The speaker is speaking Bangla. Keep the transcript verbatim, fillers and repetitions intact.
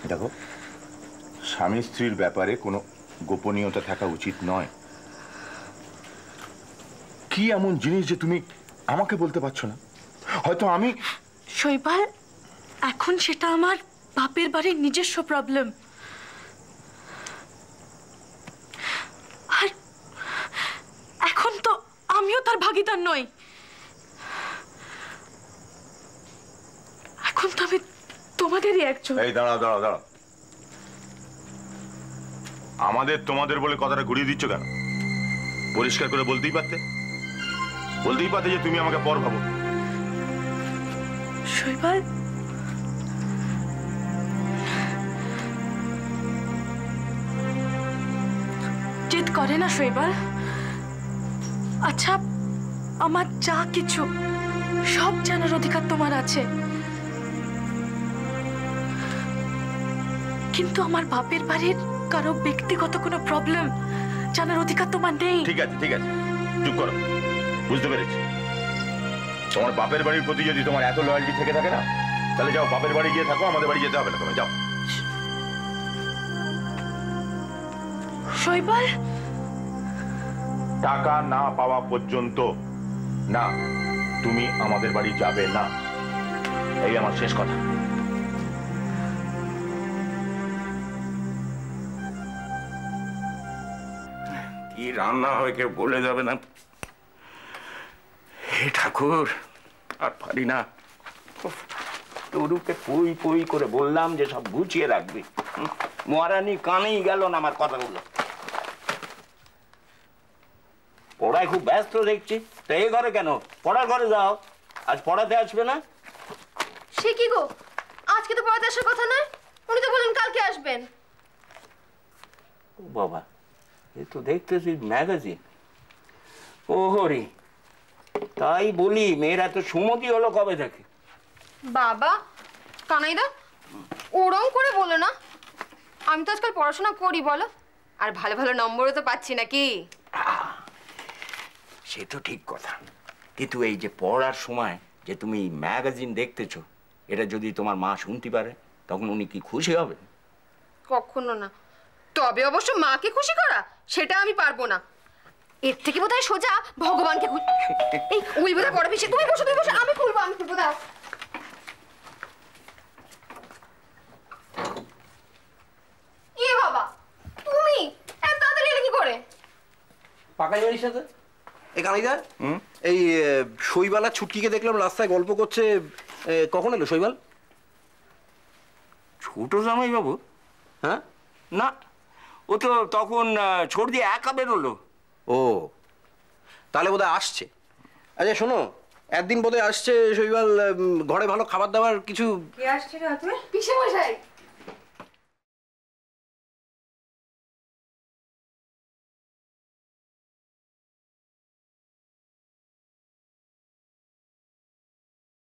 দেখো, স্বামী স্ত্রীর ব্যাপারে কোনো গোপনীয়তা থাকা উচিত নয়। কি এমন জিনিস যে তুমি আমাকে বলতে পারছো না? হয়তো আমি শৈবাল, এখন সেটা আমার বাপের বাড়ির নিজস্ব প্রবলেম। আর এখন তো আমিও তার ভাগিদার নই। এখন তো আমি তোমাদেরই একজন। এই দাঁড়াও দাঁড়াও দাঁড়াও, আমাদের তোমাদের বলে কথাটা ঘুরিয়ে দিচ্ছ কেন? পরিষ্কার করে বলতেই পারতে, বলতেই পারতে যে তুমি আমাকে পর ভাবো। শৈবাল, জেদ করে না শৈবাল। আচ্ছা, আমার যা কিছু সব জানার অধিকার তোমার আছে, কিন্তু আমার বাপের বাড়ির কারো ব্যক্তিগত কোনো প্রবলেম জানার অধিকার তোমার নেই। ঠিক আছে ঠিক আছে, চুপ করো, বুঝতে পেরেছি। তোমার বাপের বাড়ির প্রতি যদি তোমার এত লয়ালটি থেকে থাকে না, তাহলে যাও বাপের বাড়ি গিয়ে থাকো, আমাদের বাড়ি যেতে হবে না, তুমি যাও। শৈবাল, টাকা না পাওয়া পর্যন্ত না, তুমি আমাদের বাড়ি যাবে না, এই আমার শেষ কথা। কি রান্না হয় কেউ বলে যাবে না। হে ঠাকুর, আর পারি না। তরুকে পই পই করে বললাম যে সব গুছিয়ে রাখবি, মহারানী কানেই গেল না আমার কথাগুলো। পড়ায় খুব ব্যস্ত দেখছি, তো এই ঘরে কেন? পড়ার ঘরে যাও, আজ পড়াতে আসবে না? সে কি গো, আজকে তো পড়াতে আসার কথা নয়, উনি তো বললেন কালকে আসবেন। ও বাবা, এ তো দেখতেছি ম্যাগাজিন। ও হরি, তাই বলি মেয়েরা তো সুমতি হলো কবে থেকে? বাবা কানাইদা, ওরম করে বলো না, আমি তো আজকাল পড়াশোনা করি বলো, আর ভালো ভালো নম্বরও তো পাচ্ছি নাকি। সে তো ঠিক কথা, কিন্তু এই যে পড়ার সময় যে তুমি ম্যাগাজিন দেখতেছো, এটা যদি তোমার মা শুনতে পারে, তখন উনি কি খুশি হবে? কখনো না। তবে অবশ্য মাকে খুশি করা সেটা আমি পারবো না, এর থেকে বোধহয় সোজা ভগবানকে খুশি। এই ওই বোধহয় পড়া বেশি। তুমি বসো, তুমি বসো, আমি খুলবো, আমি খুলবো, দাও। এ বাবা, তুমি এত তাড়াতাড়ি এলে কি করে? পাকাই বাড়ির সাথে এই কানাইদা, এই শৈবালা ছুটকিকে দেখলাম রাস্তায় গল্প করছে, কখন এলো শৈবাল? ছোট জামাই বাবু? হ্যাঁ না, ও তো তখন ছোট দিয়ে একা বেরোলো। ও, তাহলে বোধহয় আসছে। আচ্ছা শোনো, একদিন বোধহয় আসছে শৈবাল, ঘরে ভালো খাবার দাবার কিছু। কে আসছে রে? তুমি পিসে মশাই।